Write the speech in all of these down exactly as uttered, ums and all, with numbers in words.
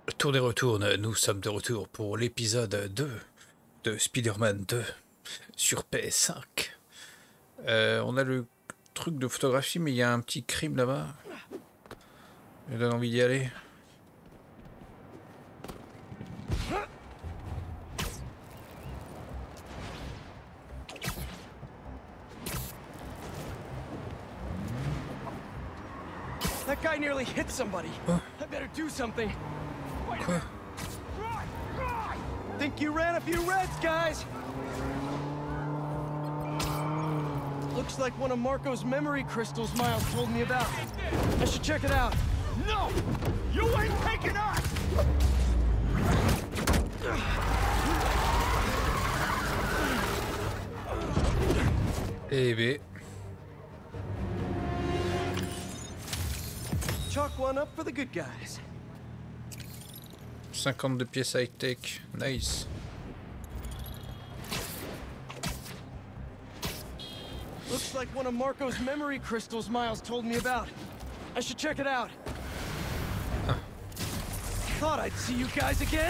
Tournez retourne, nous sommes de retour pour l'épisode deux de Spider-Man deux sur P S cinq. Euh, on a le truc de photographie, mais il y a un petit crime là-bas. Ça donne envie d'y aller. That guy nearly hit somebody. Oh. I better do something. Quoi? Think you ran a few reds, guys. Looks like one of Marco's memory crystals Miles told me about. I should check it out. No! You ain't taking us! Eh ben. Chalk one up for the good guys. cinquante-deux pièces high-tech. Nice. Looks like one of Marco's memory crystals Miles told me about. I should check it out. Huh. Thought I'd see you guys again.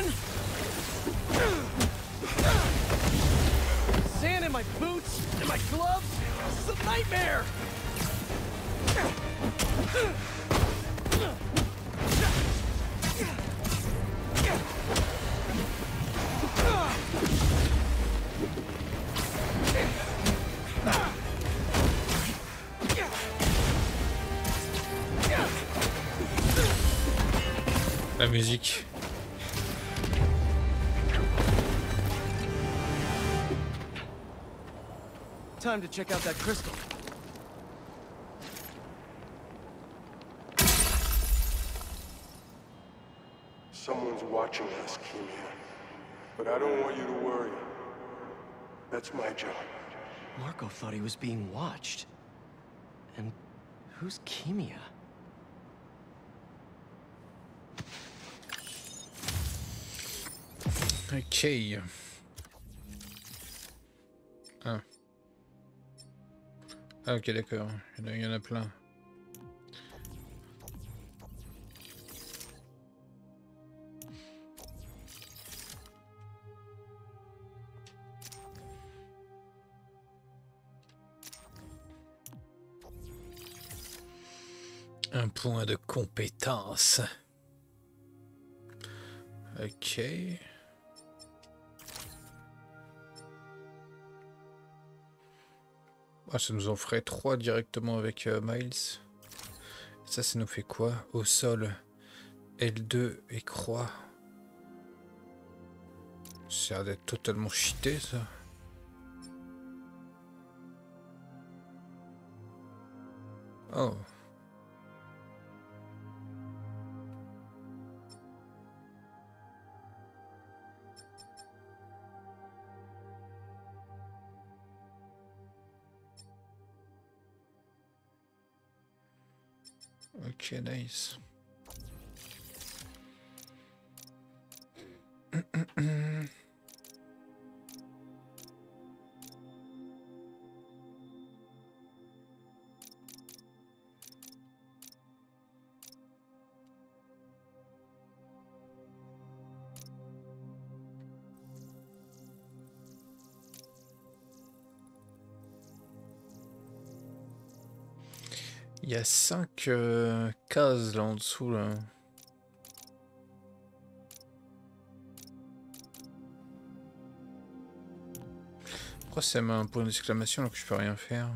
Sand in my boots, in my gloves. This is a nightmare. La musique. Time to check out that crystal. Someone's watching us, Kimia. But I don't want you to worry. That's my job. Marco thought he was being watched. And who's Kimia? Ok. Ah. Ah ok d'accord, il y en a plein. Un point de compétence. Ok. Ah, ça nous en ferait trois directement avec euh, Miles. Ça, ça nous fait quoi? Au sol, L deux et croix. Ça a l'air d'être totalement cheaté, ça. Oh. Ok, nice. Il y a cinq euh, cases là en dessous là. Pourquoi ça met un point d'exclamation alors que je peux rien faire?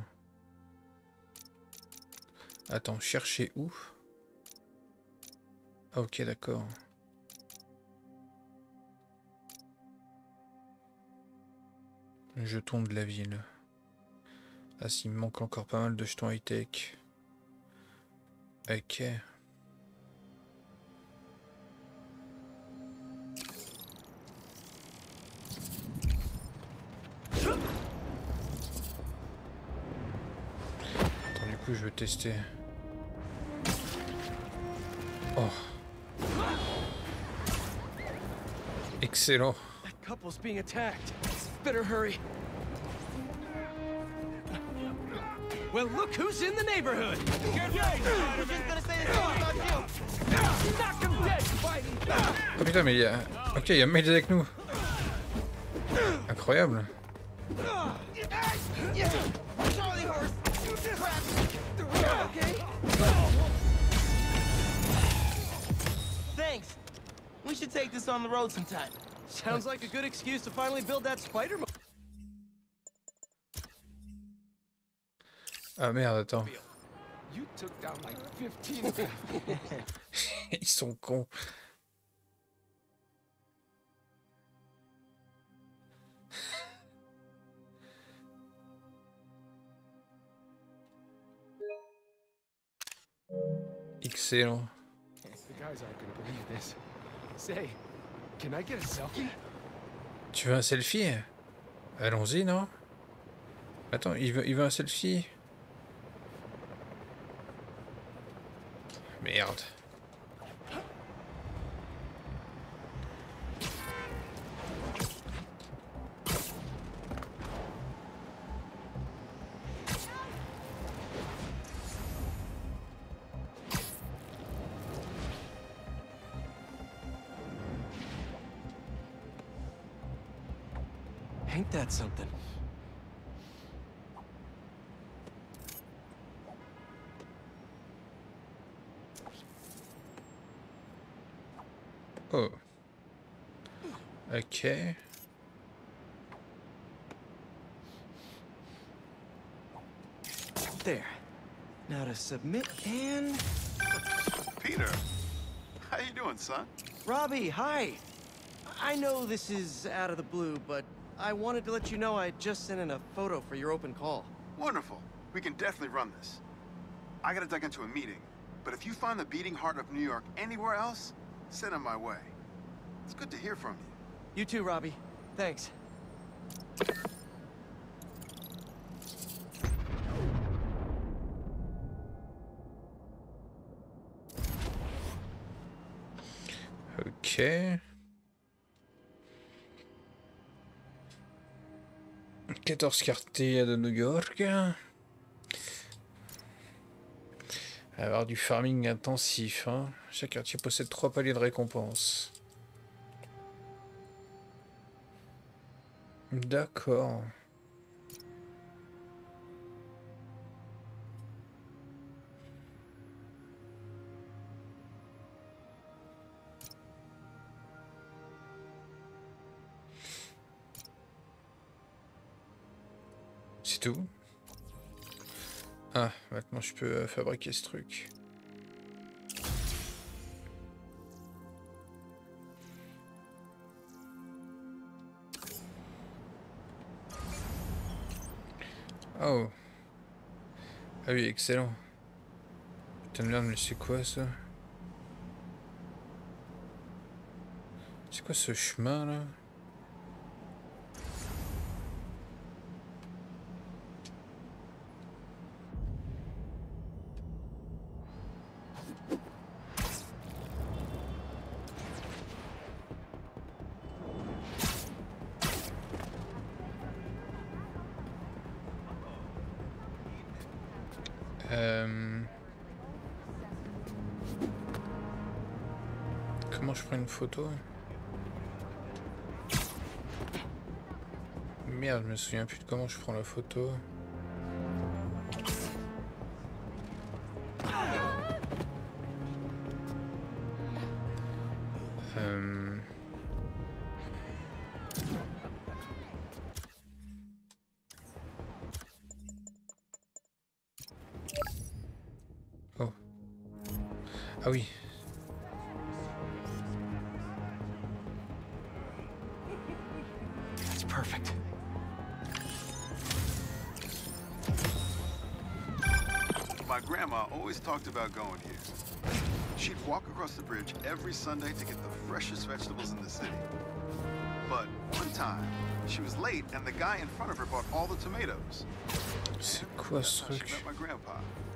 Attends, chercher où? Ah, ok, d'accord. Jeton de la ville. Ah, s'il me manque encore pas mal de jetons high-tech. Ok. Attends, du coup, je vais tester. Oh. Excellent. That couple's being attacked. Better hurry. Well, look who's in the neighborhood! Get ready! I was just gonna say the same about you! Knock him dead, Spidey! Oh putain, mais il y a... Ok, il y a Miles avec nous. Incroyable. Thanks. We should take this on the road sometime. Sounds like a good excuse to finally build that spider mo- Ah merde, attends. You took down like fifteen. Ils sont cons. Excellent. The guys aren't gonna believe this. Say, can I get a selfie? Tu veux un selfie? Allons-y, non? Attends, il veut, il veut un selfie? Merde. Ain't that something? Oh. Okay. There. Now to submit and... Peter, how you doing, son? Robbie, hi! I know this is out of the blue, but I wanted to let you know I just sent in a photo for your open call. Wonderful. We can definitely run this. I gotta duck into a meeting, but if you find the beating heart of New York anywhere else, send him my way. It's good to hear from you. You too, Robbie. Thanks. Ok. quatorze quartiers de New York. Avoir du farming intensif. Hein. Chaque quartier possède trois paliers de récompense. D'accord. C'est tout. Ah, maintenant je peux euh, fabriquer ce truc. Oh. Ah oui, excellent. Putain de merde, mais c'est quoi ça? C'est quoi ce chemin là? Euh... Comment je prends une photo? Merde, je me souviens plus de comment je prends la photo. Euh... Oh. Ah oui. That's perfect. My grandma always talked about going here. She'd walk across the bridge every Sunday to get the freshest vegetables in the city. But one time, she was late and the guy in front of her bought all the tomatoes. C'est quoi ce That's how she truc? met my grandpa.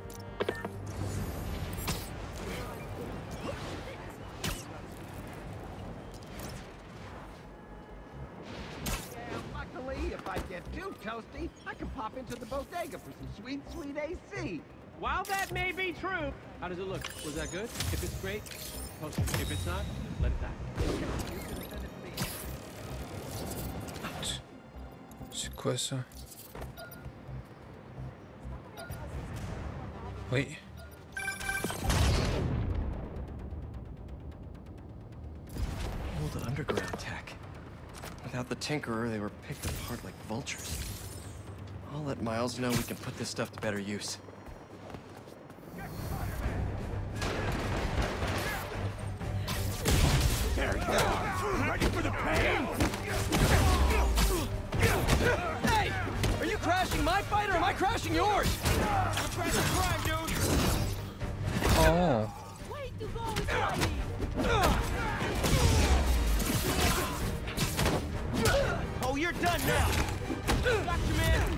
Luckily, if I get too toasty, I can pop into the bodega for some sweet, sweet A C. While that may be true, how does it look? Was that good? If it's great, post it. If it's not, Let it die. C'est quoi ça? Oui. Old underground tech. Without the Tinkerer, they were picked apart like vultures. I'll let Miles know we can put this stuff to better use. There you are. Ready for the pain? Hey! Are you crashing my fight or am I crashing yours? I'm trying to crime, dude. Oh. Way to go with Rodney. Oh, you're done now. Gotcha, man.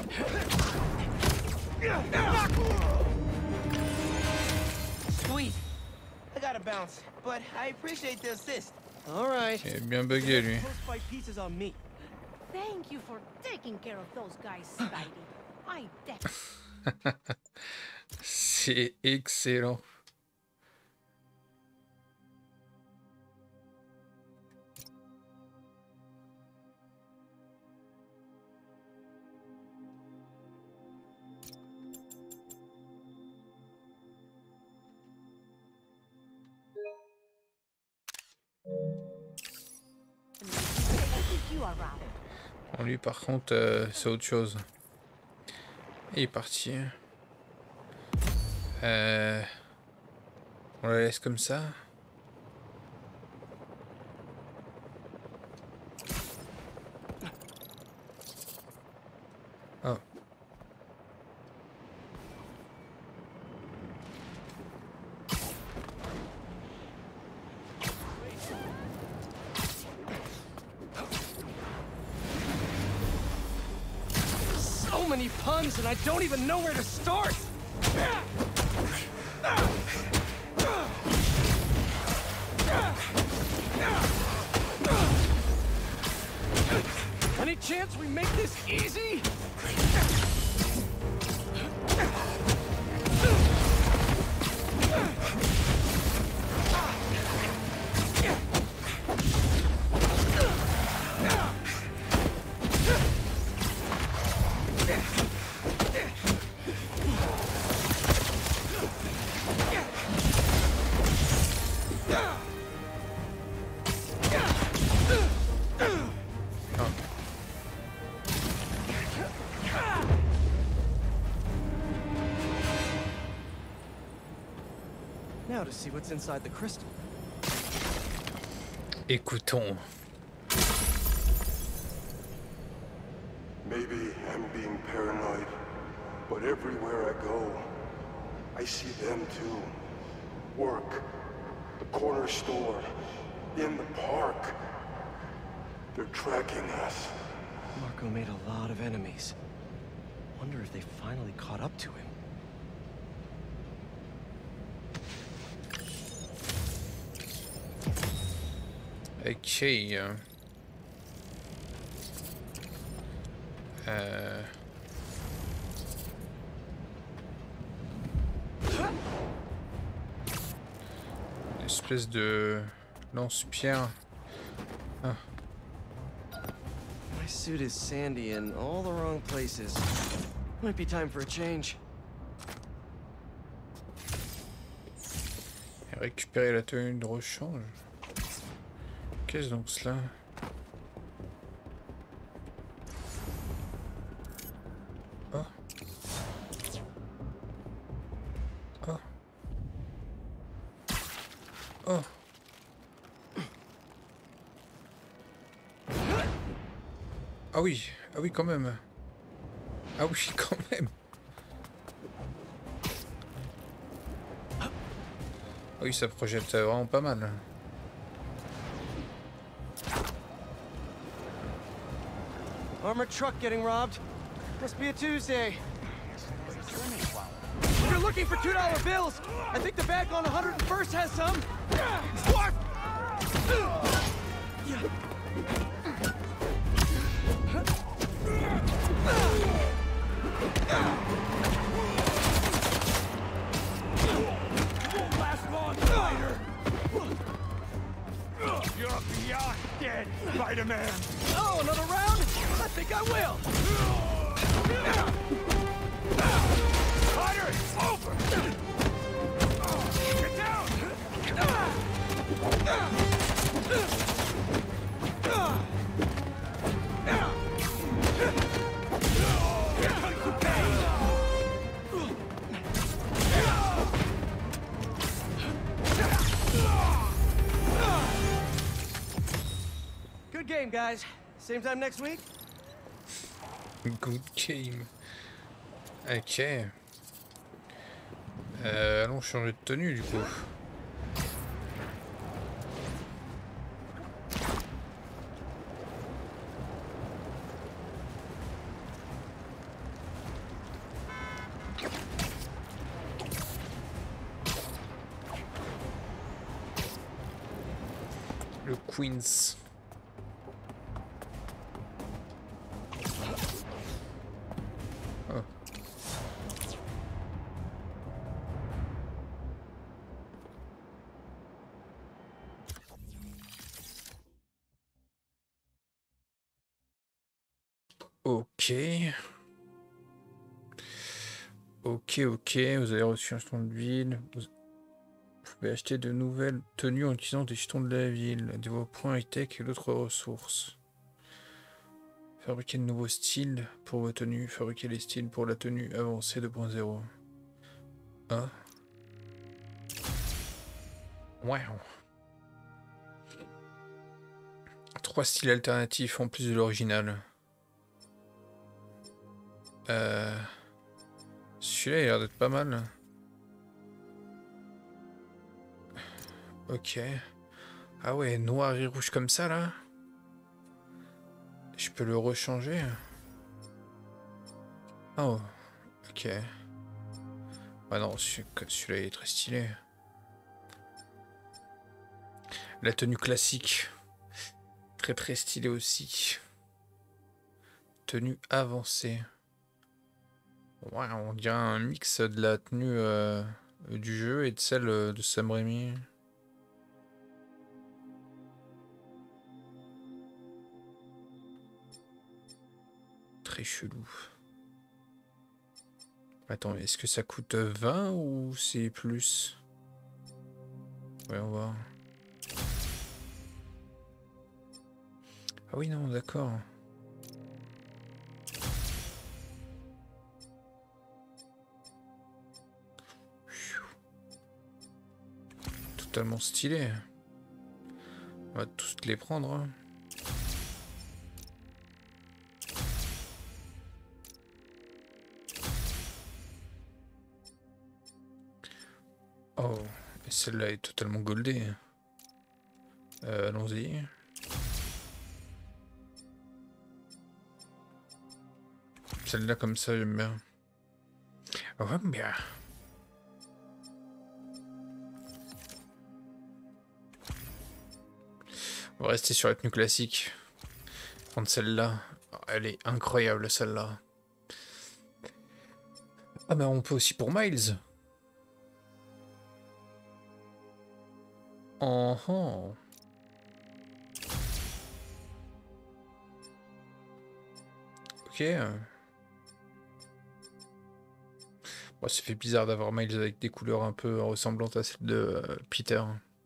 Sweet. I gotta bounce, but I appreciate the assist. All right. Il est bien bugué lui. Post-fight pieces on me. Thank you for taking care of those guys, Spidey. I definitely. C'est excellent. You are around. Bon, lui par contre euh, c'est autre chose. Il est parti. Euh... On la laisse comme ça. Oh. So many puns and I don't even know where to start! Any chance we make this easy? Now to see what's inside the crystal. Écoutons. Maybe I'm being paranoid, but everywhere I go, I see them too. Work, the corner store, in the park. They're tracking us. Marco made a lot of enemies. Wonder if they finally caught up to him. Ok. Euh... Une espèce de lance-pierre. Ah. My suit is sandy in all the wrong places. Might be time for a change. Récupérer la tenue de rechange. Qu'est-ce donc cela? Oh. Oh. Oh. Ah oui, ah oui quand même. Ah oui quand même. Ah oui, ça projette vraiment pas mal. Armored truck getting robbed. Must be a Tuesday. If you're looking for two dollar bills, I think the bag on one hundred first has some. What? You're beyond dead, Spider-Man! Oh, another round? I think I will. Spider, it's over! Get down! Good game, guys. Same time next week? Good game. Ok. Euh, allons changer de tenue du coup. Le Queens. Oh. Ok. Ok, ok, vous avez reçu un jeton de ville. Vous pouvez acheter de nouvelles tenues en utilisant des jetons de la ville, des vos points high-tech et d'autres ressources. Fabriquer de nouveaux styles pour vos tenues. Fabriquer les styles pour la tenue avancée deux point zéro. Ah. Wow. Trois styles alternatifs en plus de l'original. Euh... Celui-là, il a l'air d'être pas mal. Ok. Ah ouais, noir et rouge comme ça, là. Je peux le rechanger. Oh, ok. Ah non, celui-là, il est très stylé. La tenue classique. Très très stylé aussi. Tenue avancée. Ouais, on dirait un mix de la tenue euh, du jeu et de celle de Sam Raimi. Très chelou. Attends, est-ce que ça coûte vingt ou c'est plus? Ouais, on va voir. Ah oui, non, d'accord. Totalement stylé. On va tous les prendre. Hein. Oh, et celle-là est totalement goldée. Euh, allons-y. Celle-là comme ça, j'aime bien. Oh, j'aime bien. On va rester sur la tenue classique. Prendre celle-là. Elle est incroyable, celle-là. Ah, mais on peut aussi pour Miles. Oh, oh. Ok. Bon, ça fait bizarre d'avoir Miles avec des couleurs un peu ressemblantes à celles de euh, Peter.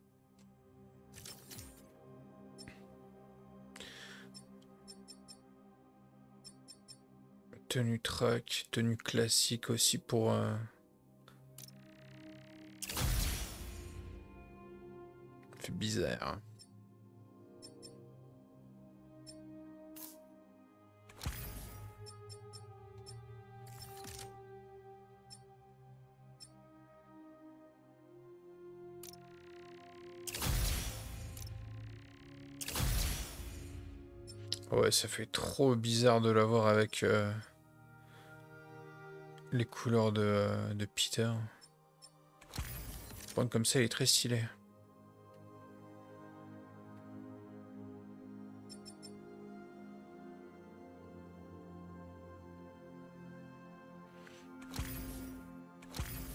Tenue track, tenue classique aussi pour... Euh... fait bizarre. Ouais, ça fait trop bizarre de l'avoir avec euh, les couleurs de, euh, de Peter. Prendre comme ça, il est très stylé.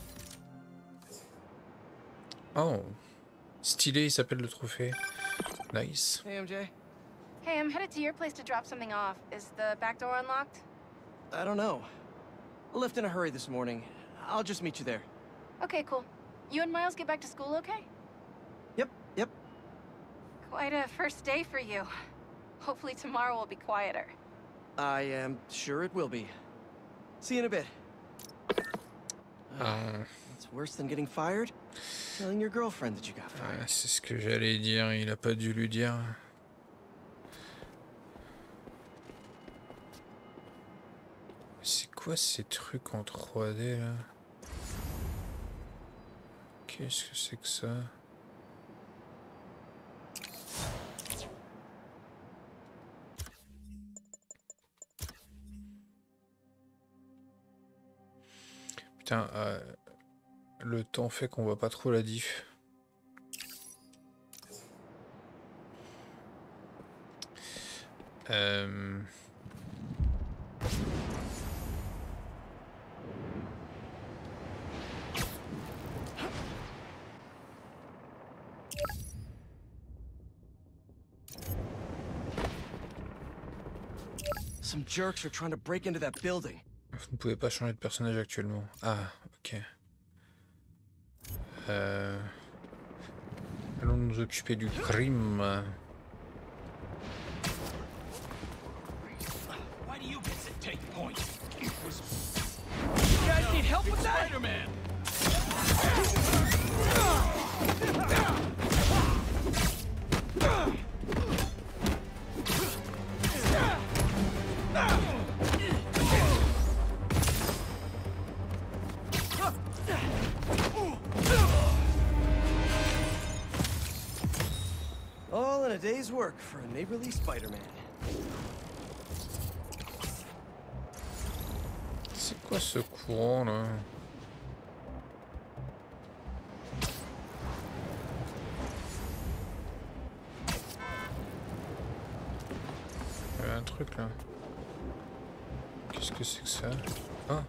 Oh, stylé, il s'appelle le trophée. Nice. Hey, M J. Hey, I'm headed to your place to drop something off. Is the back door unlocked? I don't know. I left in a hurry this morning. I'll just meet you there. Okay, cool. You and Miles get back to school okay? Yep, yep. Quite a first day for you. Hopefully tomorrow will be quieter. I am sure it will be. See you in a bit. Ah, It's worse than getting fired? Telling your girlfriend that you got ah, fired. c'est ce que j'allais dire, il a pas dû lui dire. C'est quoi ces trucs en trois D là? Qu'est-ce que c'est que ça? Putain, euh, le temps fait qu'on voit pas trop la diff. Euh... Some jerks are trying to break into that building. Vous ne pouvez pas changer de personnage actuellement. Ah, ok. Euh... Allons nous occuper du crime. Why do you get to take point? You guys need help with that? Spider-Man! All in a day's work for a neighborly Spider-Man. C'est quoi ce courant là? Il y avait un truc là. Qu'est-ce que c'est que ça? Ah!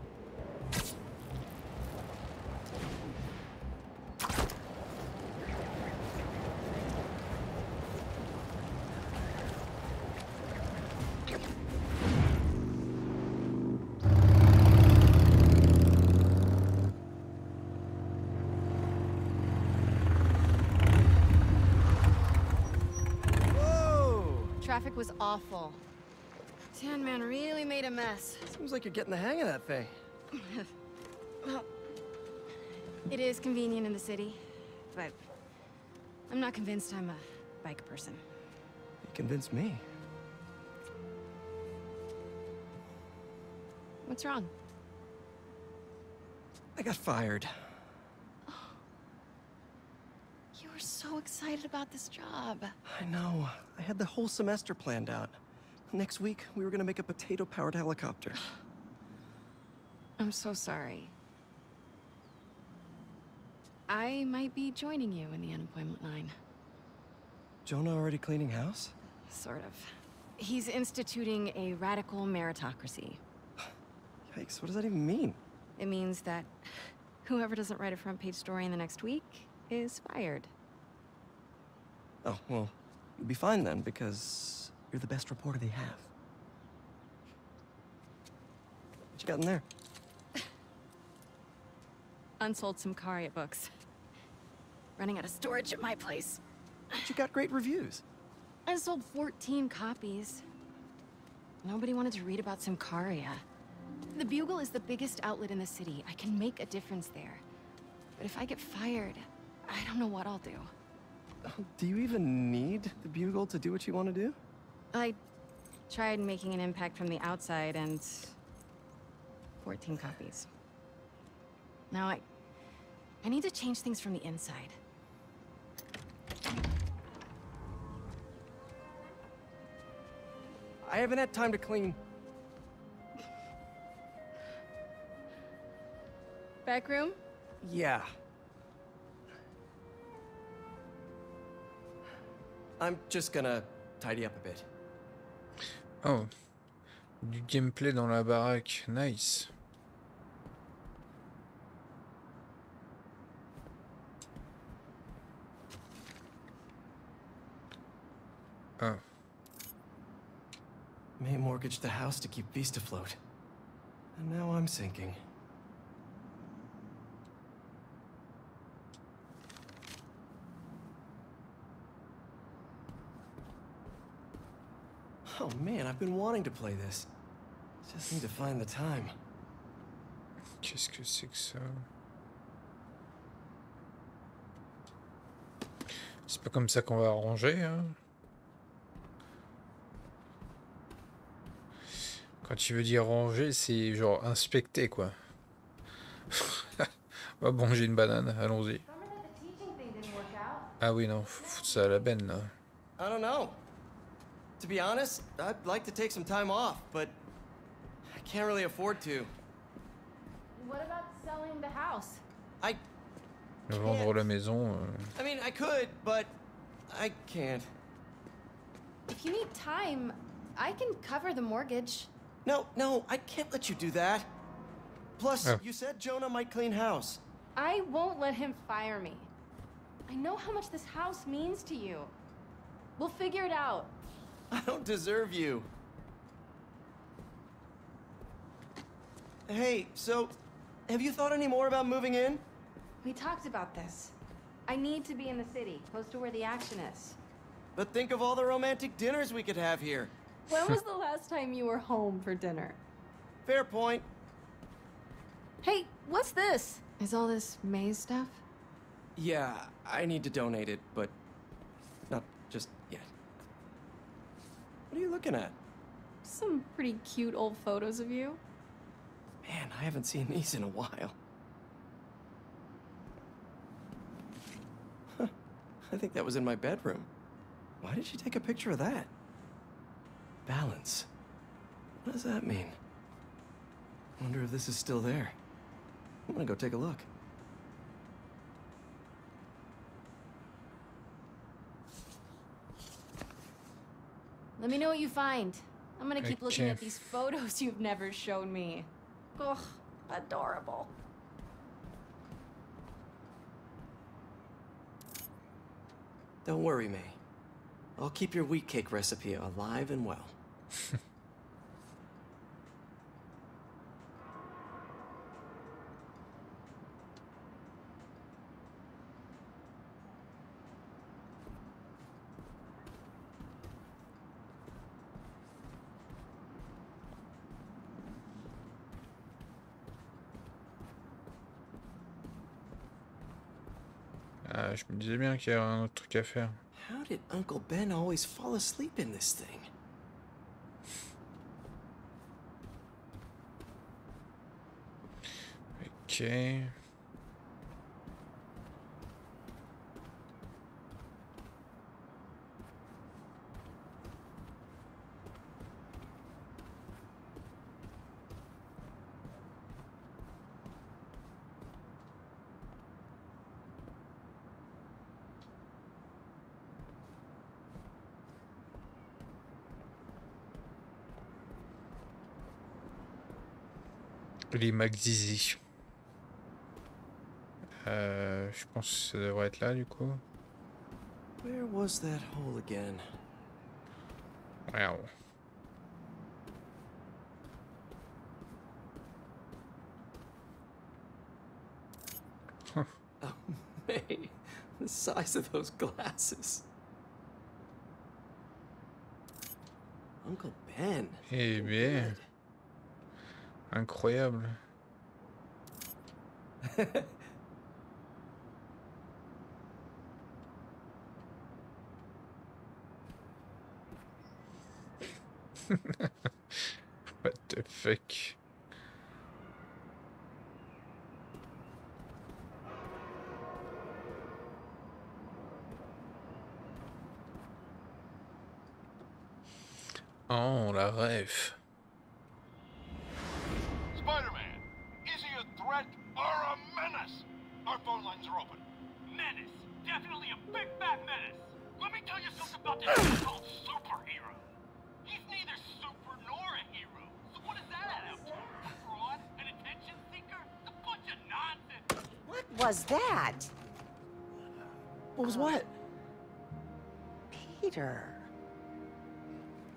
Traffic was awful. Sandman really made a mess. Seems like you're getting the hang of that thing. Well, it is convenient in the city, but I'm not convinced I'm a bike person. You convinced me. What's wrong? I got fired. You were so excited about this job. I know. I had the whole semester planned out. Next week, we were gonna make a potato-powered helicopter. I'm so sorry. I might be joining you in the unemployment line. Jonah already cleaning house? Sort of. He's instituting a radical meritocracy. Yikes, what does that even mean? It means that whoever doesn't write a front-page story in the next week is fired. Oh, well, you'll be fine then, because you're the best reporter they have. What you got in there? Unsold Symkaria books. Running out of storage at my place. But you got great reviews. I sold fourteen copies. Nobody wanted to read about Symkaria. The Bugle is the biggest outlet in the city. I can make a difference there. But if I get fired, I don't know what I'll do. Do you even need the Bugle to do what you want to do? I tried making an impact from the outside and... fourteen copies. Now I... I need to change things from the inside. I haven't had time to clean. Back room? Yeah. I'm just gonna tidy up a bit. Oh, du gameplay dans la baraque, nice. Oh. May mortgaged the house to keep Beast afloat. And now I'm sinking. Oh man, I've been wanting to play this. Just need to find the time. Qu'est-ce que c'est que ça? C'est pas comme ça qu'on va ranger, hein. Quand tu veux dire ranger, c'est genre inspecter, quoi. Ah bon, j'ai une banane, allons-y. Ah oui, non, faut foutre ça à la benne, là. I don't know. To be honest, I'd like to take some time off, but I can't really afford to. What about selling the house? I Vendre la maison. Euh... I mean, I could, but I can't. If you need time, I can cover the mortgage. No, no, I can't let you do that. Plus, Oh. you said Jonah might clean house. I won't let him fire me. I know how much this house means to you. We'll figure it out. I don't deserve you. Hey, so, have you thought any more about moving in? We talked about this. I need to be in the city, close to where the action is. But think of all the romantic dinners we could have here. When was the last time you were home for dinner? Fair point. Hey, what's this? Is all this maze stuff? Yeah, I need to donate it, but not just yet. What are you looking at? Some pretty cute old photos of you. Man, I haven't seen these in a while. Huh. I think that was in my bedroom. Why did she take a picture of that? Balance. What does that mean? Wonder if this is still there. I'm gonna go take a look. Let me know what you find. I'm gonna keep looking Okay. at these photos you've never shown me. Ugh, adorable. Don't worry, May. I'll keep your wheat cake recipe alive and well. Ah, je me disais bien qu'il y avait un autre truc à faire. How did Uncle Ben always fall asleep in this thing? Ok. Les Magzizi. Euh, je pense que ça devrait être là du coup. Where was that hole again? Wow. Oh, May, the size of those glasses. Uncle Ben. Eh bien. Incroyable. What the fuck? Oh, la ref. Spider-Man, is he a threat or a menace? Our phone lines are open. Menace. Definitely a big fat menace. Let me tell you something about this thing called superhero. He's neither super nor a hero. So what does that add up to? A fraud? An attention seeker? A bunch of nonsense. What was that? What was what? Peter.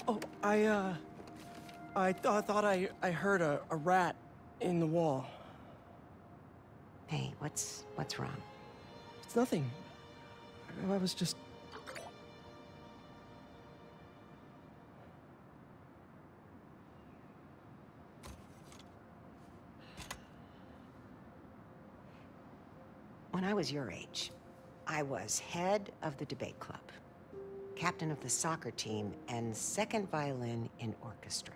Oh, I, uh... I th thought I, I heard a, a rat in the wall. Hey, what's... what's wrong? It's nothing. I was just... When I was your age, I was head of the debate club, captain of the soccer team, and second violin in orchestra.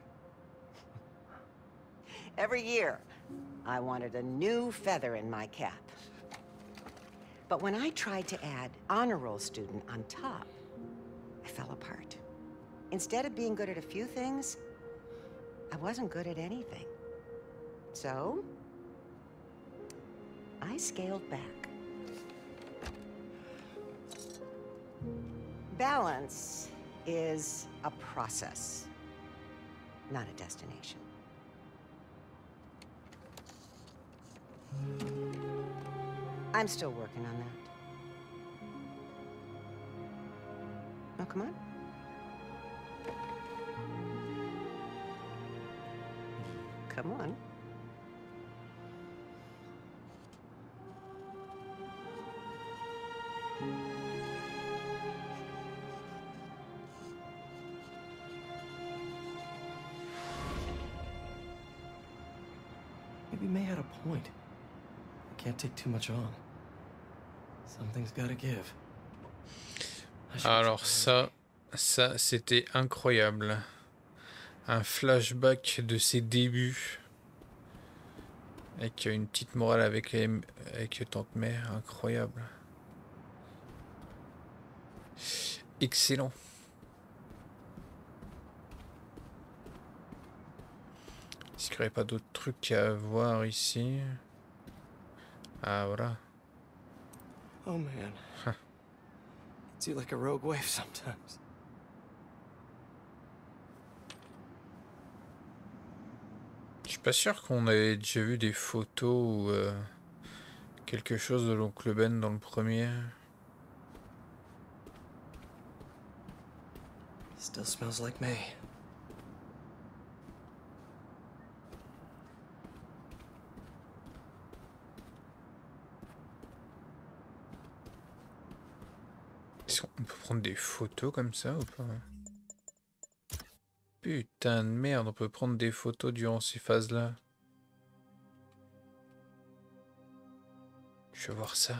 Every year, I wanted a new feather in my cap. But when I tried to add honor roll student on top, I fell apart. Instead of being good at a few things, I wasn't good at anything. So, I scaled back. Balance is a process, not a destination. I'm still working on that. Oh, come on. Come on. Maybe May had a point. I can't take too much on. Something's gotta give. Alors ça, ça c'était incroyable. Un flashback de ses débuts. Avec une petite morale avec, les, avec Tante May. Incroyable. Excellent. Est-ce qu'il n'y aurait pas d'autres trucs à voir ici? Ah, voilà. Oh man. Huh. It's you like a rogue wave sometimes. Je suis pas sûr qu'on avait déjà vu des photos ou euh, quelque chose de l'oncle Ben dans le premier. Still smells like May. Est-ce qu'on peut prendre des photos comme ça ou pas? Putain de merde, on peut prendre des photos durant ces phases-là. Je vais voir ça.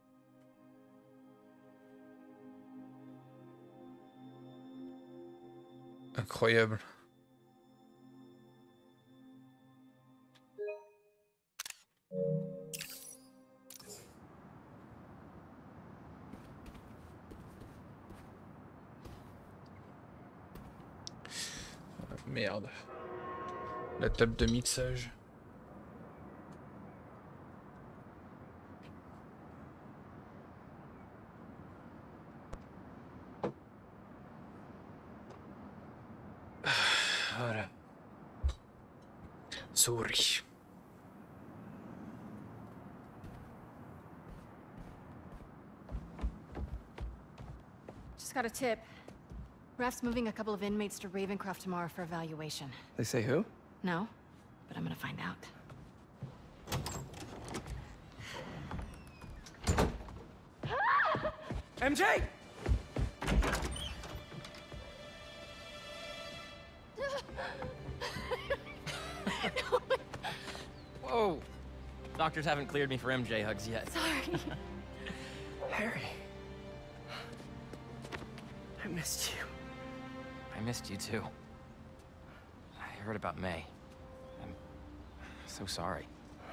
Incroyable. Merde. La table de mixage. Voilà. Sorry. Just got a tip. Raph's moving a couple of inmates to Ravencroft tomorrow for evaluation. They say who? No, but I'm gonna find out. M J! Whoa! Doctors haven't cleared me for M J hugs yet. Sorry. Harry. I missed you. I missed you too. I heard about May. I'm so sorry.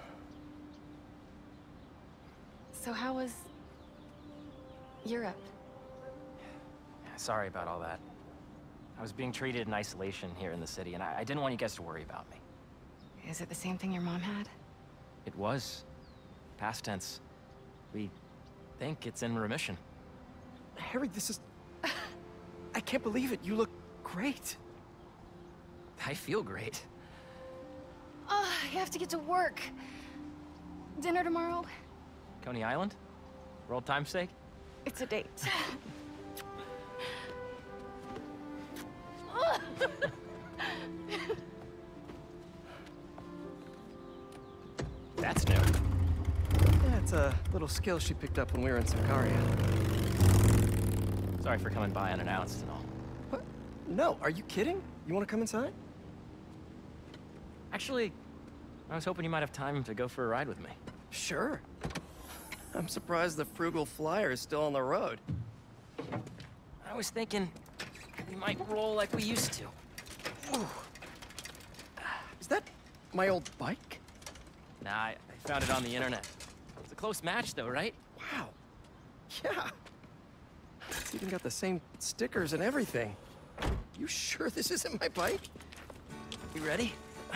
So how was Europe? Sorry about all that. I was being treated in isolation here in the city, and I, I didn't want you guys to worry about me. Is it the same thing your mom had? It was. Past tense. We think it's in remission. Harry, this is... I can't believe it. You look great. I feel great. Oh, I have to get to work. Dinner tomorrow? Coney Island? For old time's sake? It's a date. That's new. Yeah, it's a little skill she picked up when we were in Sakaria. Sorry for coming by unannounced and all. What? No, are you kidding? You want to come inside? Actually, I was hoping you might have time to go for a ride with me. Sure. I'm surprised the Frugal Flyer is still on the road. I was thinking we might roll like we used to. Ooh. Is that my old bike? Nah, I, I found it on the internet. It's a close match though, right? Wow. Yeah. It's even got the same stickers and everything. You sure this isn't my bike? You ready?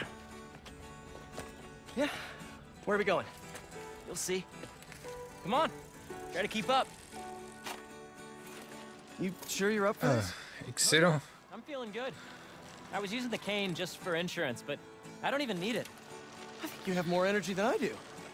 Yeah. Where are we going? You'll see. Come on. Try to keep up. You sure you're up for Ah, this? excellent. I'm feeling good. I was using the cane just for insurance, but I don't even need it. I think you have more energy than I do.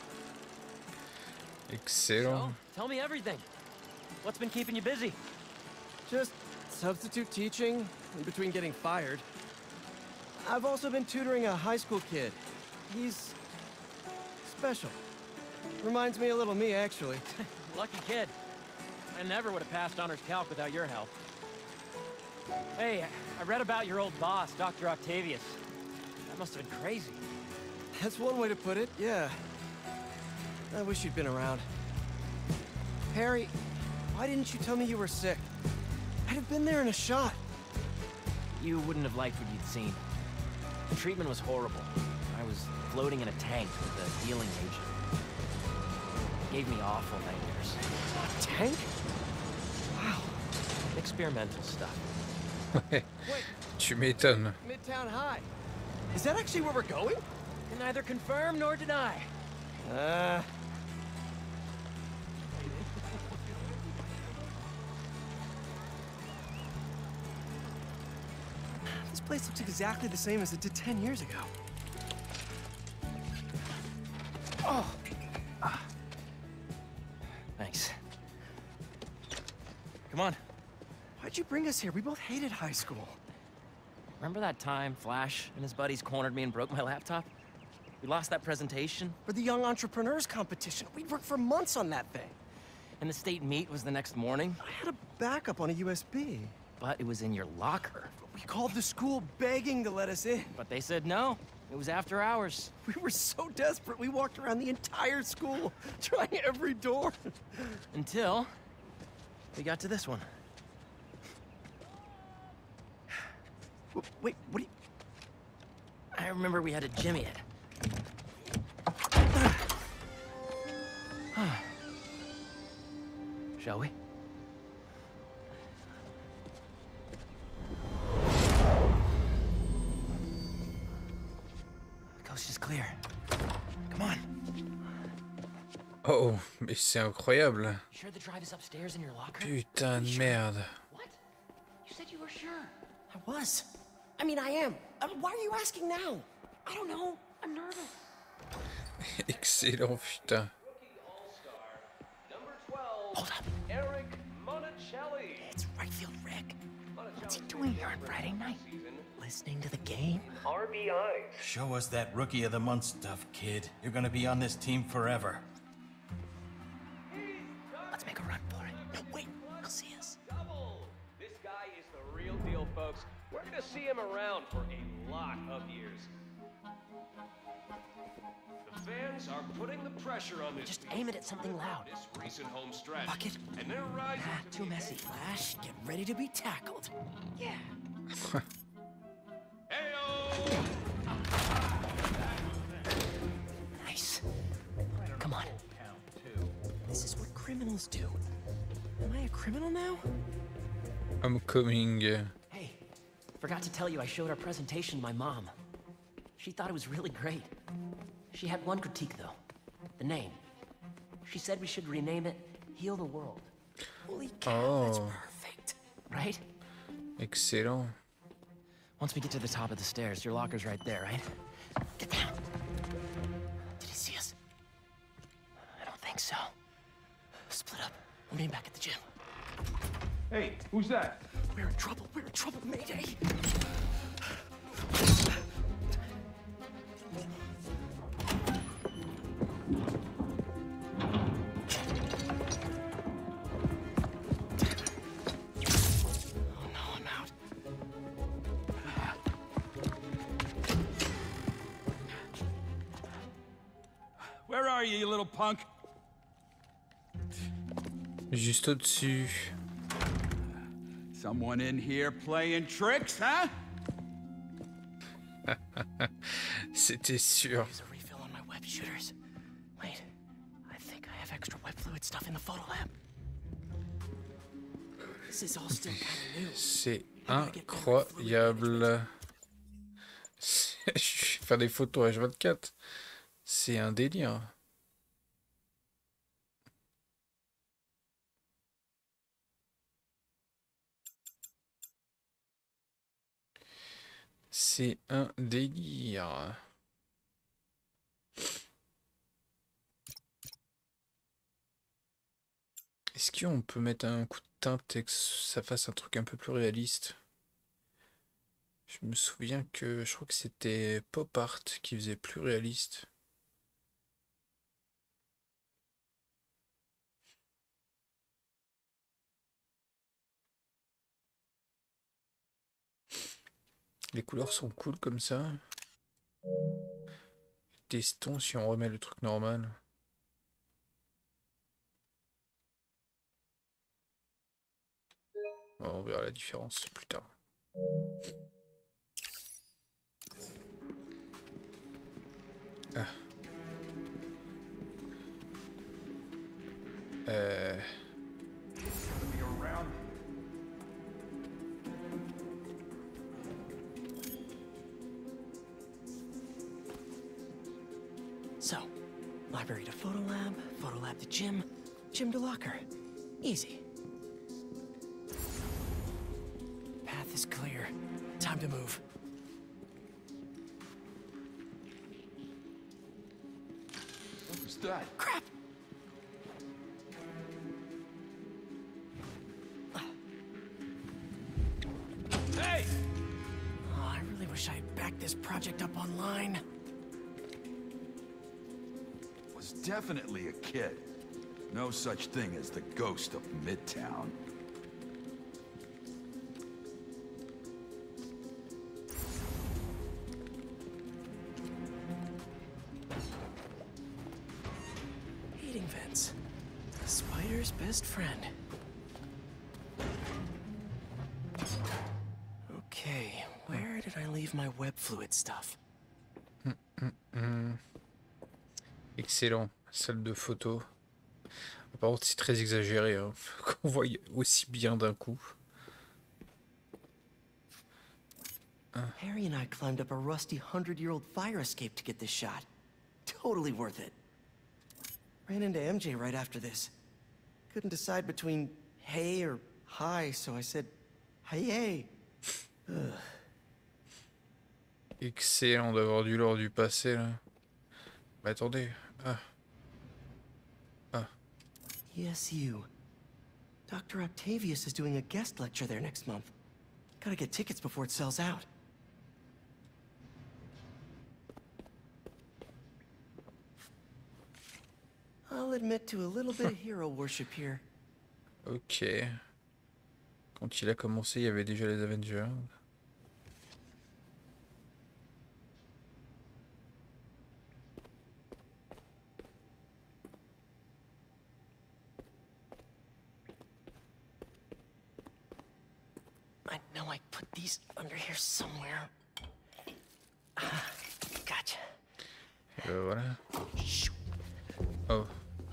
Excellent. So, tell me everything. What's been keeping you busy? Just substitute teaching in between getting fired. I've also been tutoring a high school kid. He's special. Reminds me a little of me, actually. Lucky kid. I never would have passed honors calc without your help. Hey, I read about your old boss, Doctor Octavius. That must have been crazy. That's one way to put it, yeah. I wish you'd been around. Harry, why didn't you tell me you were sick? I'd have been there in a shot. You wouldn't have liked what you'd seen. The treatment was horrible. I was floating in a tank with a healing agent. It gave me awful nightmares. A tank? Wow. Experimental stuff. Ouais. Tu m'étonnes. Midtown High. Is that actually where we're going? Can neither confirm nor deny. Uh... This place looks exactly the same as it did ten years ago. Oh! Ah. Thanks. Come on. Why'd you bring us here? We both hated high school. Remember that time Flash and his buddies cornered me and broke my laptop? We lost that presentation. For the Young Entrepreneurs Competition. We'd worked for months on that thing. And the state meet was the next morning. I had a backup on a U S B. But it was in your locker. We called the school begging to let us in. But they said no. It was after hours. We were so desperate, we walked around the entire school, trying every door. Until we got to this one. Wait, what do you... I remember we had to jimmy it. Shall we? The coast is clear. Come on. Oh, mais c'est incroyable. You sure the drive is upstairs in your locker? Putain de merde. What? You said you were sure. I was. I mean, I am. I mean, why are you asking now? I don't know. I'm nervous. Excellent, putain. Hold up. Eric Monticelli. It's right field Rick. What's he doing here on Friday night? Listening to the game? R B I. Show us that Rookie of the Month stuff, kid. You're gonna be on this team forever. Let's make a run for it. No, wait. He'll see us. Double. This guy is the real deal, folks. We're gonna see him around for a lot of years. The fans are putting the pressure on this. Just aim it at something loud. This recent home stretch. Bucket. And they're rising. Ah, too messy. Flash, get ready to be tackled. Yeah. Heyo! Nice. Come on. This is what criminals do. Am I a criminal now? I'm coming. Hey, forgot to tell you I showed our presentation to my mom. She thought it was really great. She had one critique, though. The name. She said we should rename it Heal the World. Holy cow, that's Oh. perfect. Right? Excellent. Once we get to the top of the stairs, your locker's right there, right? Get down. Did he see us? I don't think so. Split up. We'll meet back at the gym. Hey, who's that? We're in trouble. We're in trouble, Mayday. Where are you, you little punk? Juste au-dessus. Someone in here playing tricks, huh? C'était sûr. Here's a refill on my web shooters. Wait, I think I have extra web fluid stuff in the photo lab. This is all still kind of new. C'est incroyable. Je vais faire des photos H vingt-quatre. C'est un délire. C'est un délire. Est-ce qu'on peut mettre un coup de teinte et que ça fasse un truc un peu plus réaliste? Je me souviens que je crois que c'était Pop Art qui faisait plus réaliste. Les couleurs sont cool comme ça. Testons si on remet le truc normal. Bon, on verra la différence plus tard. Ah. Euh... So, library to photo lab, photo lab to gym, gym to locker. Easy. Path is clear. Time to move. What was that? Crap! Hey! Oh, I really wish I had backed this project up online. Was definitely a kid. No such thing as the ghost of Midtown. Heating vents. The spider's best friend. Okay, where did I leave my web fluid stuff? Hum, hum, hum. Excellent, salle de photo. Par contre, c'est très exagéré, hein, qu'on voit aussi bien d'un coup. Ah. Harry and I climbed up a rusty hundred-year-old fire escape to get this shot. Totally worth it. Ran into M J right after this. Couldn't decide between hey or hi, so I said, hey, hey. Excellent d'avoir du lore du passé, là. Mais attendez. Ah. Ah. Yes, you. Doctor Octavius is doing a guest lecture there next month. Gotta get tickets before it sells out. I'll admit to a little bit of hero worship here. Ok. Quand il a commencé, il y avait déjà les Avengers. I know I put these under here somewhere. Ah, gotcha. Et ben voilà. Oh.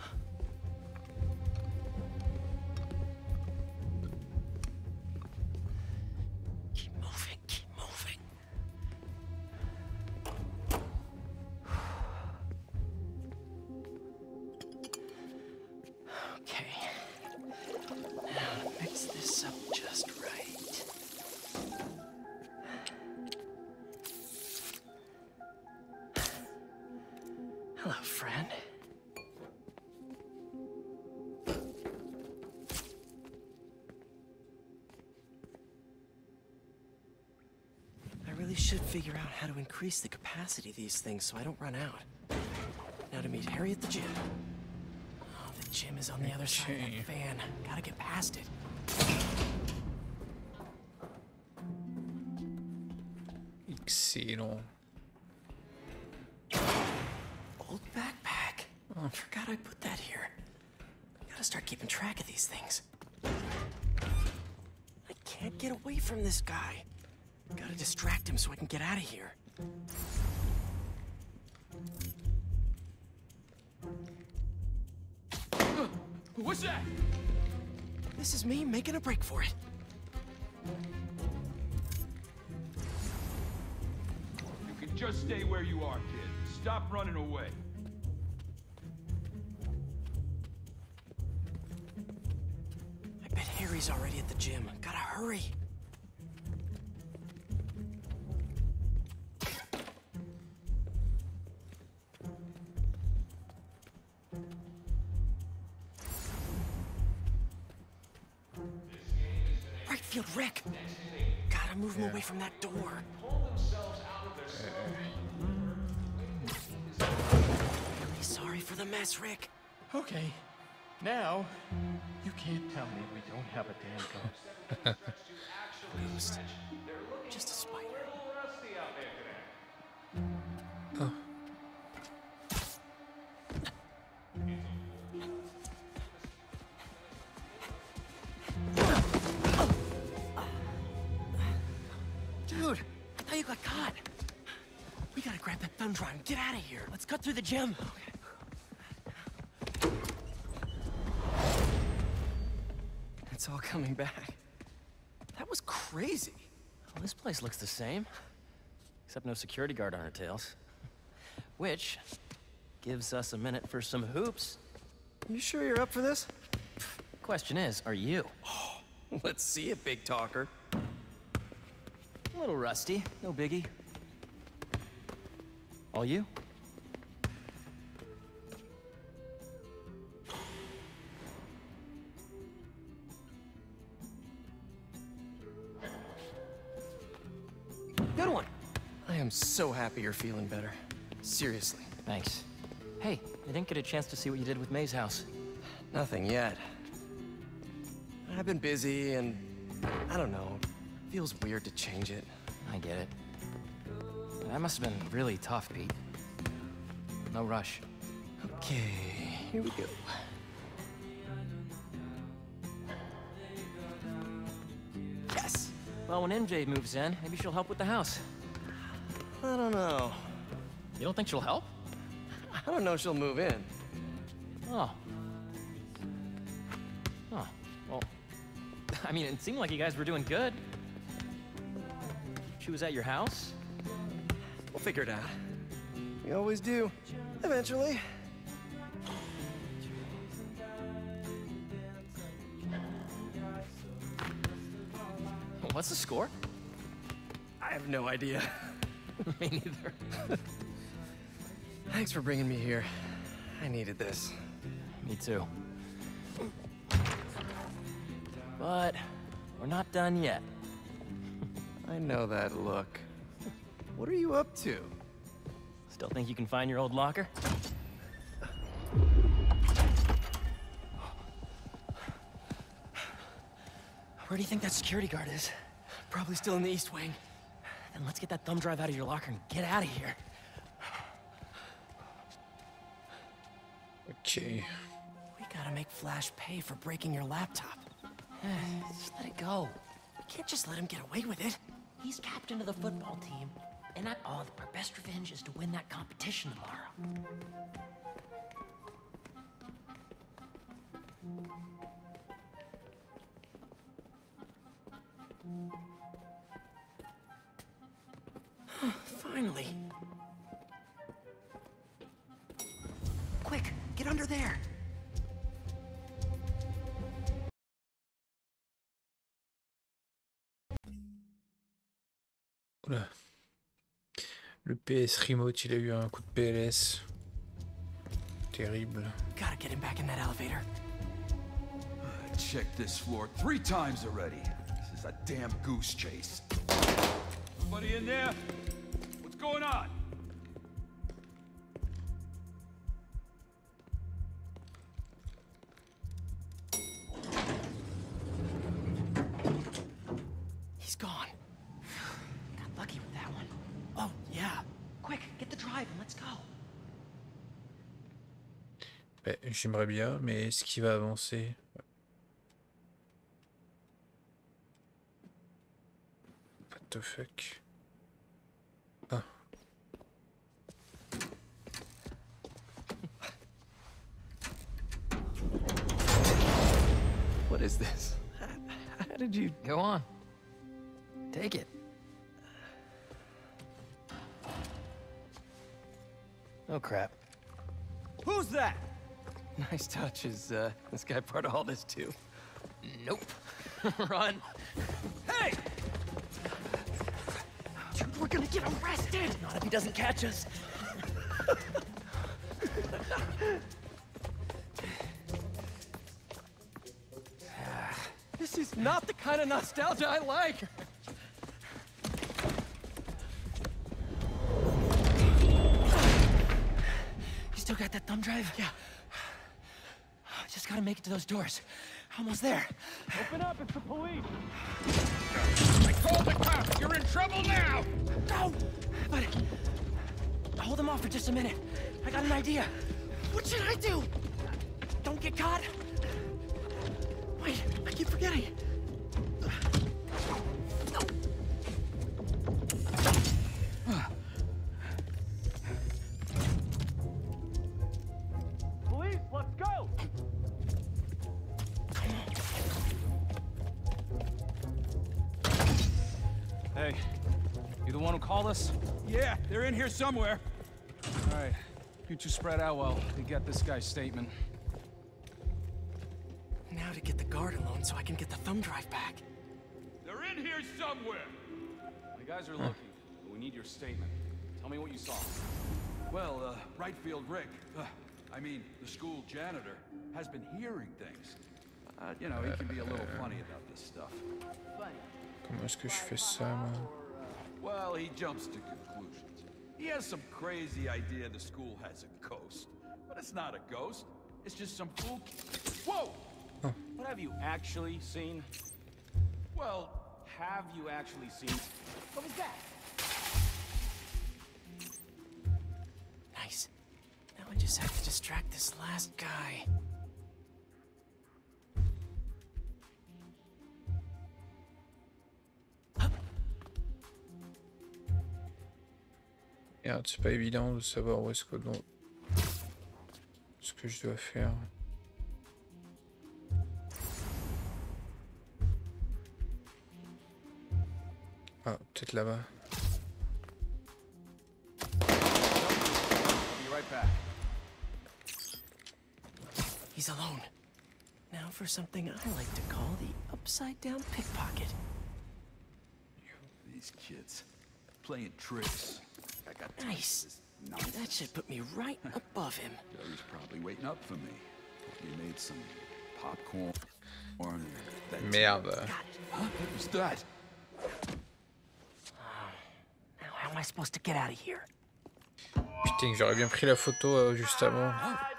Keep moving, keep moving. Okay. Now mix this up just right. Hello, friend. I really should figure out how to increase the capacity of these things so I don't run out. Now to meet Harry at the gym. Oh, the gym is on the other side of that fan. Gotta get past it. Excellent. Old backpack. I forgot I put that here. I gotta start keeping track of these things. I can't get away from this guy. Gotta distract him so I can get out of here. What's that? This is me making a break for it. You can just stay where you are, kid. Stop running away. I bet Harry's already at the gym. Gotta hurry. Right field, Rick. Gotta move him Yeah. away from that door. Really sorry for the mess, Rick. Okay. Now, you can't tell me we don't have a damn ghost. Ghost. Just a spider. Oh. Dude, I thought you got caught. We gotta grab that thumb drive and get out of here. Let's cut through the gym. Okay. It's all coming back. That was crazy. Well, this place looks the same. Except no security guard on our tails. Which gives us a minute for some hoops. You sure you're up for this? Question is, are you? Oh, let's see it, big talker. A little rusty, no biggie. All you? Good one. I am so happy you're feeling better. Seriously. Thanks. Hey, I didn't get a chance to see what you did with May's house. Nothing yet. I've been busy and I don't know. Feels weird to change it. I get it. That must have been really tough, Pete. No rush. Okay, here we go. Yes! Well, when M J moves in, maybe she'll help with the house. I don't know. You don't think she'll help? I don't know she'll move in. Oh. Oh, well, I mean, it seemed like you guys were doing good. She was at your house? We'll figure it out. We always do. Eventually. What's the score? I have no idea. Me neither. Thanks for bringing me here. I needed this. Me too. But we're not done yet. I know that look. What are you up to? Still think you can find your old locker? Where do you think that security guard is? Probably still in the East Wing. Then let's get that thumb drive out of your locker and get out of here. Okay. We gotta make Flash pay for breaking your laptop. Just let it go. We can't just let him get away with it. He's captain of the football team. And I, oh, our best revenge is to win that competition tomorrow. Finally. Quick, get under there. Oula. Le P S Remote, il a eu un coup de P L S. Terrible. Gotta get him back in that elevator. I checked this floor three times already. This is a damn goose chase. Somebody in there? What's going on? He's gone. Got lucky with that one. Oh, yeah. Quick, get the drive and let's go. Ben, j'aimerais bien, mais est-ce qu'il va avancer? What the fuck? Ah. What is this? How did you... Go on. Take it. Oh, crap. Who's that? Nice touch. Is uh, this guy part of all this too? Nope. Run. Hey! Dude, we're gonna get arrested! Not if he doesn't catch us. This is not the kind of nostalgia I like. You still got that thumb drive? Yeah. Just gotta make it to those doors. Almost there. Open up, it's the police! I called the cops! You're in trouble now! No! But... hold them off for just a minute. I got an idea. What should I do? Don't get caught? Wait, I keep forgetting. Police, let's go! Hey, you the one who called us? Yeah, they're in here somewhere. All right, you two spread out while we get this guy's statement. Now to get the guard alone so I can get the thumb drive back. They're in here somewhere. The guys are looking, but we need your statement. Tell me what you saw. Well, uh, Rightfield Rick, uh, I mean, the school janitor, has been hearing things. Uh, you know, he can be a little funny about this stuff. Comment est-ce que je fais ça, moi? Well, he jumps to conclusions. He has some crazy idea the school has a ghost. But it's not a ghost. It's just some fool... Whoa! What have you actually seen? Well, have you actually seen? What was that? Nice. Now I just have to distract this last guy. Merde, c'est pas évident de savoir où est-ce que, non, ce que je dois faire. Ah, peut-être là-bas. Be right back. He's alone. Now for something I like to call the upside-down pickpocket. These kids playing tricks. I got Nice. That should put me right above him. He's probably waiting up for me. We made some popcorn. and that- Merde. Huh? What was that? Now how am I supposed to get out of here? Putain, j'aurais bien pris la photo euh, juste avant.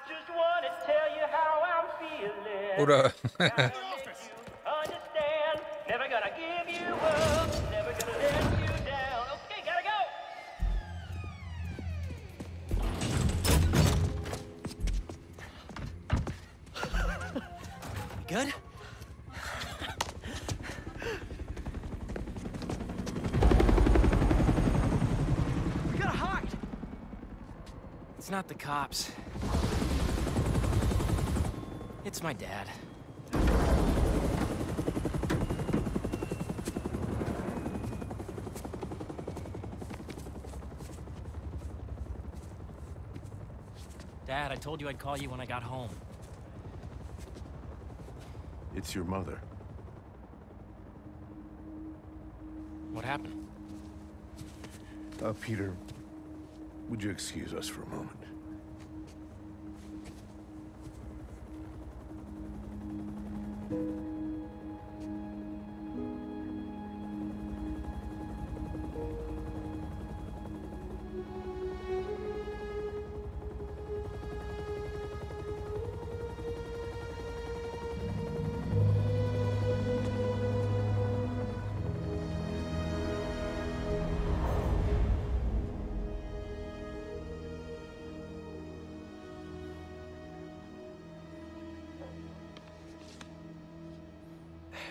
Oula. Never gonna give you up, never gonna let you down. Okay, gotta go. Good? We gotta hide! It's not the cops. It's my dad. Dad, I told you I'd call you when I got home. It's your mother. What happened? Uh, Peter, would you excuse us for a moment?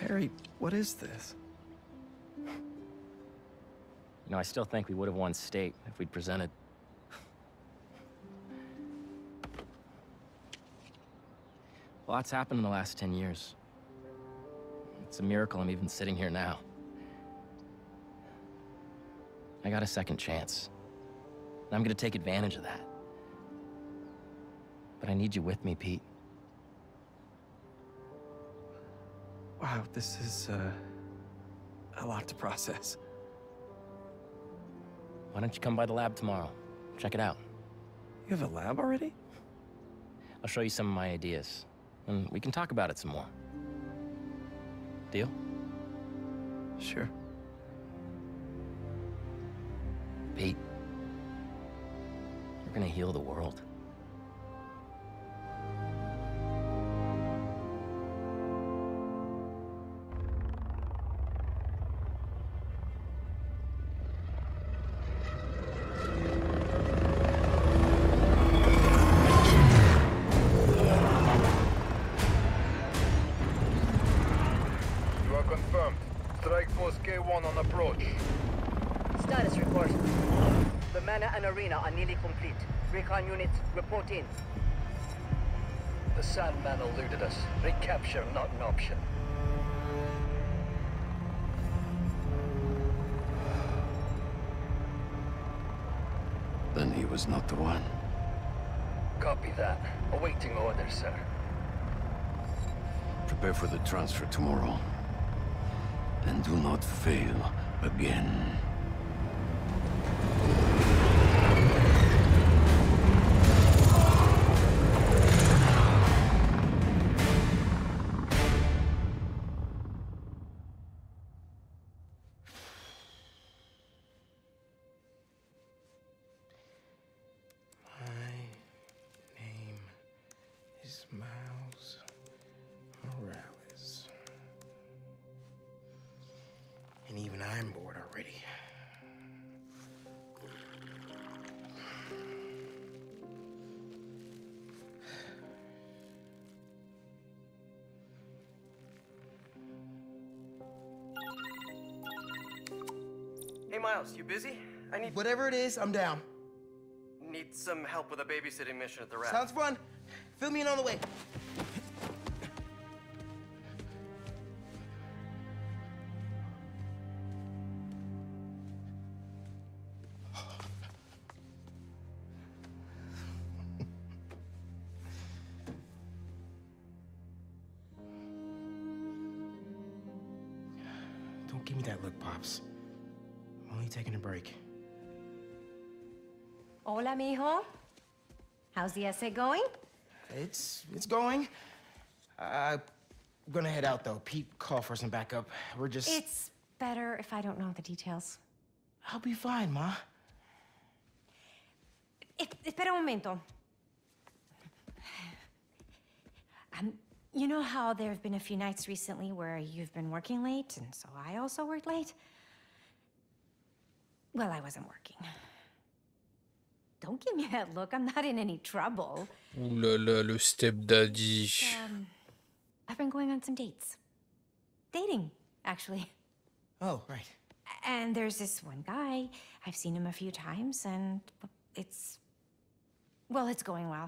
Harry, what is this? You know, I still think we would have won state if we'd presented. Lots happened in the last ten years. It's a miracle I'm even sitting here now. I got a second chance. And I'm gonna take advantage of that. But I need you with me, Pete. Wow, this is, uh, a lot to process. Why don't you come by the lab tomorrow? Check it out. You have a lab already? I'll show you some of my ideas, and we can talk about it some more. Deal? Sure. Pete, we're gonna heal the world. Status report. The Mana and Arena are nearly complete. Recon units, report in. The Sandman eluded us. Recapture not an option. Then he was not the one. Copy that. Awaiting orders, sir. Prepare for the transfer tomorrow. And do not fail again. And even I'm bored already. Hey, Miles, you busy? I need... Whatever it is, I'm down. Need some help with a babysitting mission at the raft. Sounds fun. Fill me in on the way. Don't give me that look, Pops. I'm only taking a break. Hola, mijo. How's the essay going? It's it's going. Uh, I'm gonna head out though. Pete called for some backup. We're just. It's better if I don't know the details. I'll be fine, Ma. Eh, espera un momento. Um, you know how there have been a few nights recently where you've been working late, and so I also worked late? Well, I wasn't working. Don't give me that look. I'm not in any trouble. Ouh là là, le stepdaddy. Um, I've been going on some dates. Dating, actually. Oh, right. And there's this one guy. I've seen him a few times, and it's... Well, it's going well.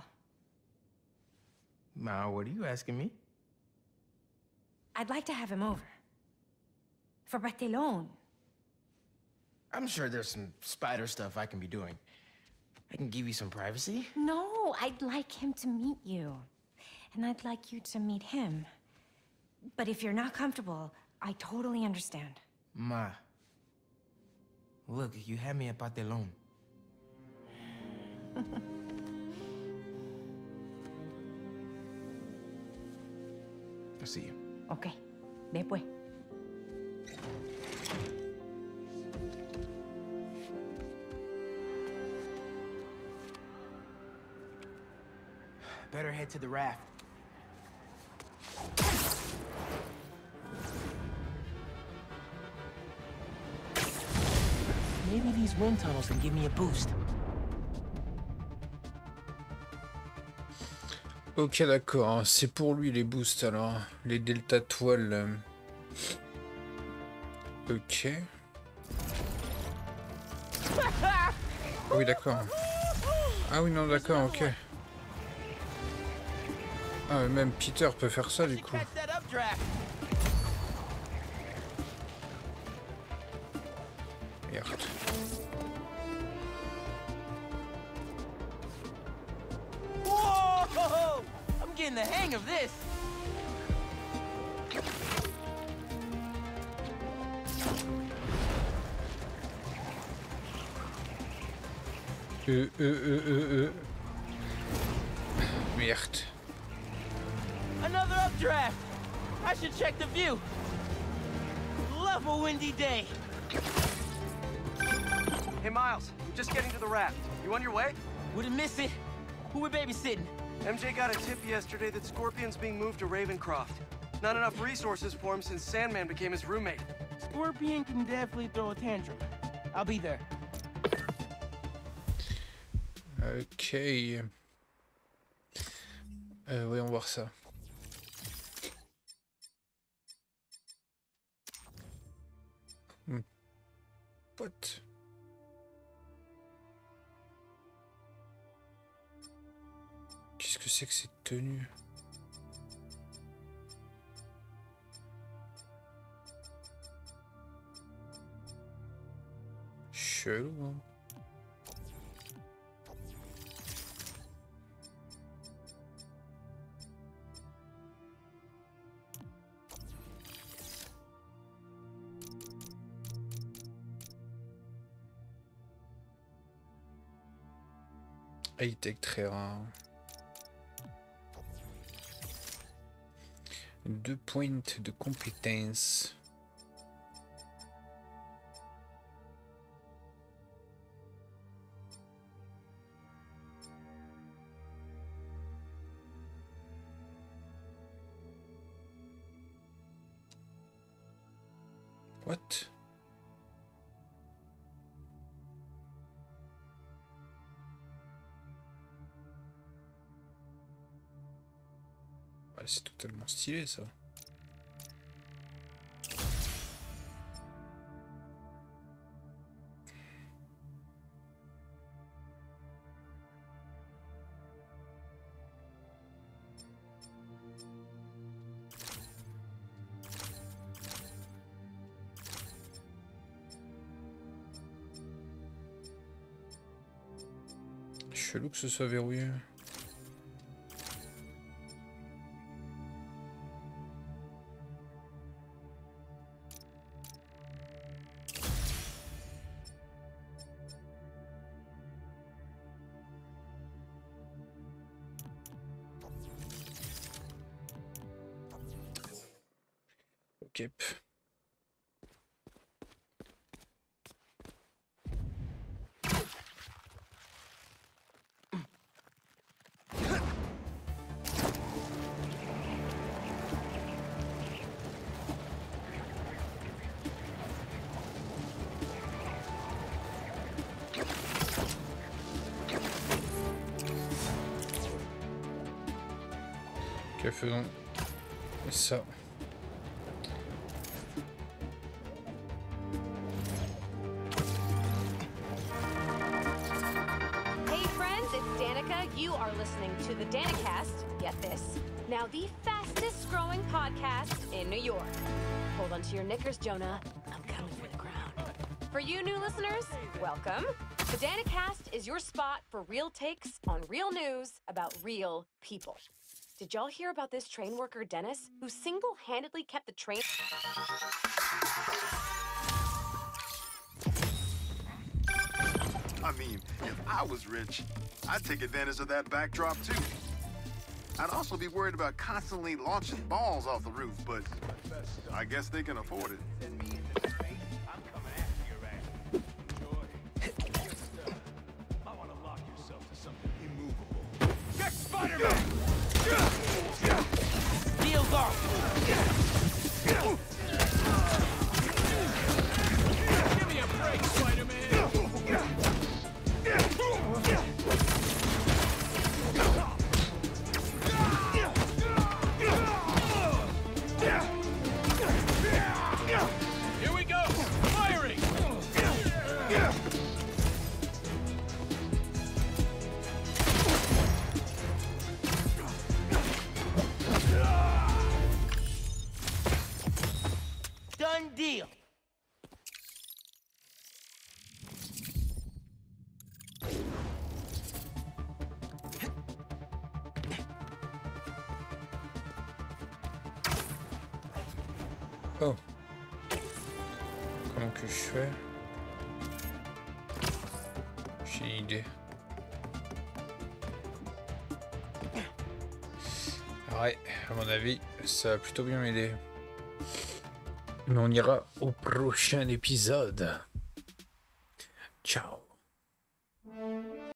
Ma, what are you asking me? I'd like to have him over. For Barthelone. I'm sure there's some spider stuff I can be doing. I can give you some privacy. No, I'd like him to meet you. And I'd like you to meet him. But if you're not comfortable, I totally understand. Ma. Look, you had me at Barthelone. I'll see you. Okay. Ve pues. Better head to the raft. Maybe these wind tunnels can give me a boost. Ok, d'accord, c'est pour lui les boosts alors, les delta toiles. Ok. Ah oui, d'accord. Ah oui, non, d'accord, ok. Ah, mais même Peter peut faire ça, du coup. Merde. Whoa! I'm getting the hang of this. Euh, euh, euh, euh, euh. Merde. Another updraft. I should check the view. Love a windy day. Hey, Miles, I'm just getting to the raft. You on your way? Wouldn't miss it. Who we babysitting? M J got a tip yesterday that Scorpion's being moved to Ravencroft. Not enough resources for him since Sandman became his roommate. Scorpion can definitely throw a tantrum. I'll be there. Ok. Euh, voyons voir ça. Hmm. What? Qu'est-ce que c'est que cette tenue? Chelou, hein? High-tech très rare. Deux points de compétence. What? C'est totalement stylé ça. Chelou que ce soit verrouillé. Ok. Ok, faisons ça. You are listening to the Danicast, get this, now the fastest growing podcast in New York. Hold on to your knickers, Jonah. I'm coming for the crown. For you new listeners, welcome. The Danicast is your spot for real takes on real news about real people. Did y'all hear about this train worker, Dennis, who single-handedly kept the train... I mean, if I was rich, I'd take advantage of that backdrop too. I'd also be worried about constantly launching balls off the roof, but I guess they can afford it. Get Spider-Man! Deal's off! Give me a break, Spider-Man! Yeah! Oh. Comment que je fais? J'ai une idée. Ouais, à mon avis, ça va plutôt bien m'aider. Mais on ira au prochain épisode. Ciao.